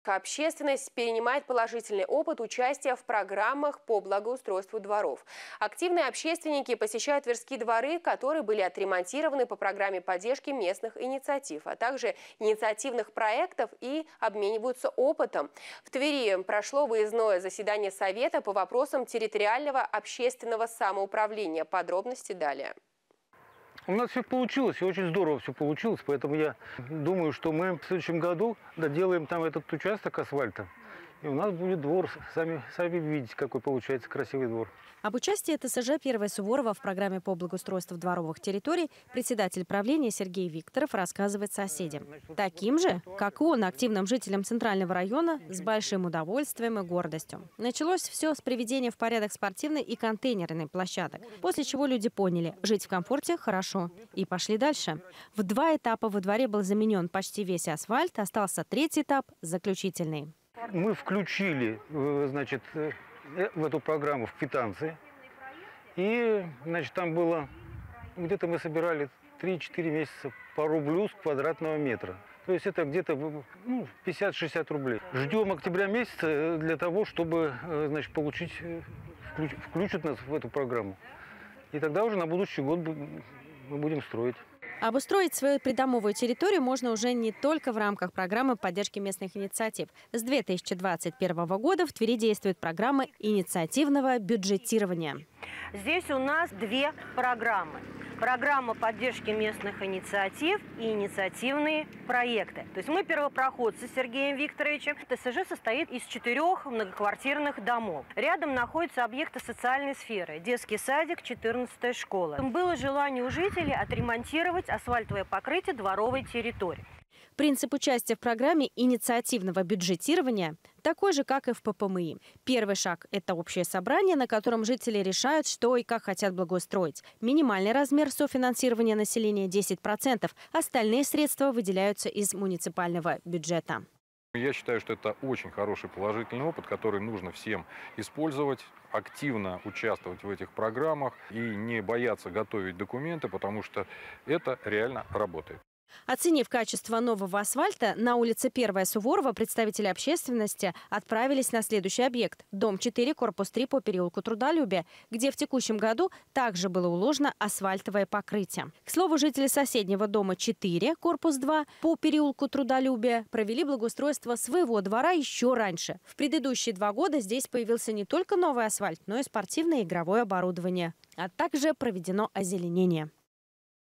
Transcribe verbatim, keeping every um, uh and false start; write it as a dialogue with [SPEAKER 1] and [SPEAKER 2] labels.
[SPEAKER 1] общественность перенимает положительный опыт участия в программах по благоустройству дворов. Активные общественники посещают Тверские дворы, которые были отремонтированы по программе поддержки местных инициатив, а также инициативных проектов, и обмениваются опытом. В Твери прошло выездное заседание Совета по вопросам территориального общественного самоуправления. Подробности далее.
[SPEAKER 2] У нас все получилось, и очень здорово все получилось, поэтому я думаю, что мы в следующем году доделаем там этот участок асфальта. И у нас будет двор, сами, сами видите, какой получается красивый двор.
[SPEAKER 3] Об участии ТСЖ «Первая Суворова» в программе по благоустройству дворовых территорий председатель правления Сергей Викторов рассказывает соседям. Таким же, как и он, активным жителям Центрального района, с большим удовольствием и гордостью. Началось все с приведения в порядок спортивной и контейнерной площадок, после чего люди поняли – жить в комфорте хорошо, и пошли дальше. В два этапа во дворе был заменен почти весь асфальт, остался третий этап – заключительный.
[SPEAKER 2] Мы включили, значит, в эту программу в квитанции. И, значит, там было, где-то мы собирали три-четыре месяца по рублю с квадратного метра. То есть это где-то ну, пятьдесят-шестьдесят рублей. Ждем октября месяца для того, чтобы, значит, получить, включ, включат нас в эту программу. И тогда уже на будущий год мы будем строить.
[SPEAKER 3] Обустроить свою придомовую территорию можно уже не только в рамках программы поддержки местных инициатив. С две тысячи двадцать первого года в Твери действует программа инициативного бюджетирования.
[SPEAKER 4] Здесь у нас две программы. Программа поддержки местных инициатив и инициативные проекты. То есть мы первопроходцы с Сергеем Викторовичем. ТСЖ состоит из четырех многоквартирных домов. Рядом находятся объекты социальной сферы. Детский садик, четырнадцатая школа. Было желание у жителей отремонтировать асфальтовое покрытие дворовой территории.
[SPEAKER 3] Принцип участия в программе инициативного бюджетирования такой же, как и в ППМИ. Первый шаг – это общее собрание, на котором жители решают, что и как хотят благоустроить. Минимальный размер софинансирования населения – десять процентов. Остальные средства выделяются из муниципального бюджета.
[SPEAKER 5] Я считаю, что это очень хороший положительный опыт, который нужно всем использовать, активно участвовать в этих программах и не бояться готовить документы, потому что это реально работает.
[SPEAKER 3] Оценив качество нового асфальта, на улице Первая Суворова представители общественности отправились на следующий объект – дом четыре, корпус три по переулку Трудолюбия, где в текущем году также было уложено асфальтовое покрытие. К слову, жители соседнего дома четыре, корпус два по переулку Трудолюбия провели благоустройство своего двора еще раньше. В предыдущие два года здесь появился не только новый асфальт, но и спортивное и игровое оборудование, а также проведено озеленение.